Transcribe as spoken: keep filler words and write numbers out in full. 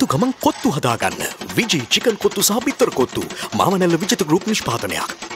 යතු ගමන් කොත්තු හදාගන්න. විජි චිකන් කොත්තු සහ බිත්තර කොත්තු. මාවනැල්ල විජිත ගෲප් නිෂ්පාදනයක්.